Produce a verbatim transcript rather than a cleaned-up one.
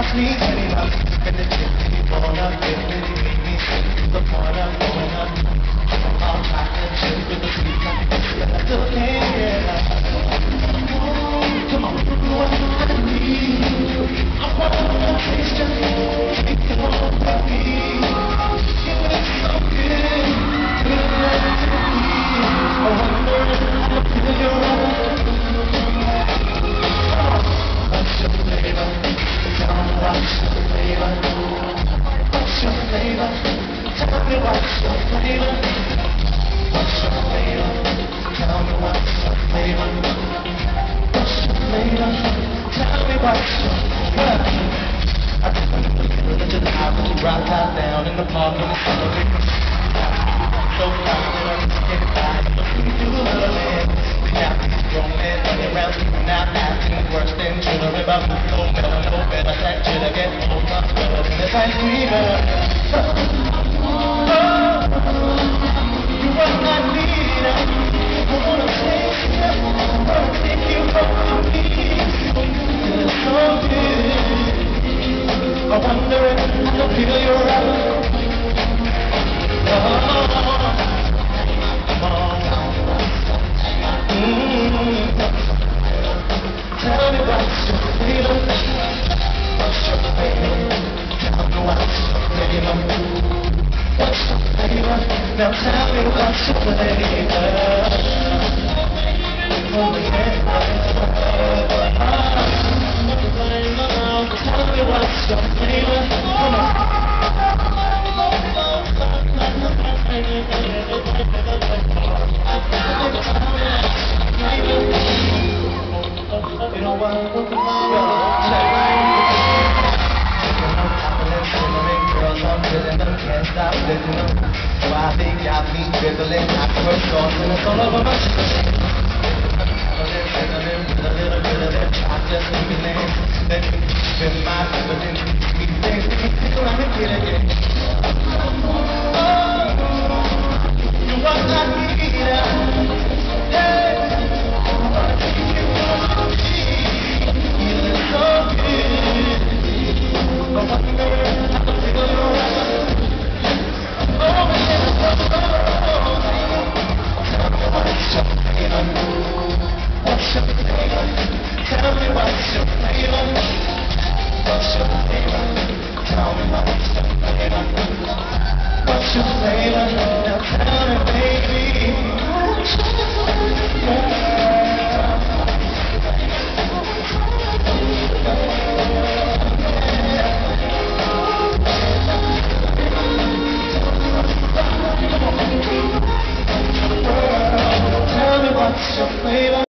me getting up, and the chick keep on up, get with me, make me sick to the point I'm going up. I'm hot and chill with the sweet time, but I still can't get up. Come on, what I need, I wanna taste you, take you on with me. You look so good, good enough to be. I wonder if I feel your love. What's your flavor? Tell me what's your flavor? What's your flavor? Tell me what's your flavor? What's your flavor? Tell me what's your flavor? What's your flavor? Tell me what's your flavor? I just want to feel it to the house when you rock out down in the park when it's celebrating. So proud that I just can't buy it. You do love it. Now he's grown and running around, now acting worse than Judah. If I move no better, no better, that Judah get old, much better than this ice creamer. Oh, you are my leader. I wanna taste you, I wanna take you home with me. You're so good. I wonder if I feel your love. Oh, tell me what's your flavor? What's your flavor? Tell me what's your flavor? What's your flavor? Now tell me what's your flavor? Oh yeah. Tell me what's your flavor? Come on. You know what? Check. Girls, I'm feeling them, can't stop living them. So I think got me dribbling, I first thoughts and it's all over my shirt. A little bit of that chocolate in me, then you spin my feelings, me things, me tickle, I'm